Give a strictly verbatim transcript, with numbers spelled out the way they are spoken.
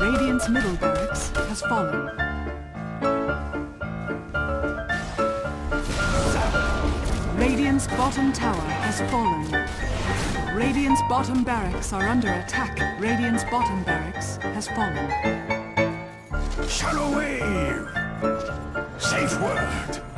Radiant's middle barracks has fallen. Radiant's bottom tower has fallen. Radiant's bottom barracks are under attack. Radiant's bottom barracks has fallen. Shallow wave! Safe word!